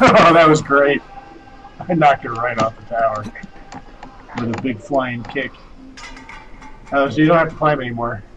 Oh, that was great. I knocked her right off the tower with a big flying kick. Oh, so you don't have to climb anymore.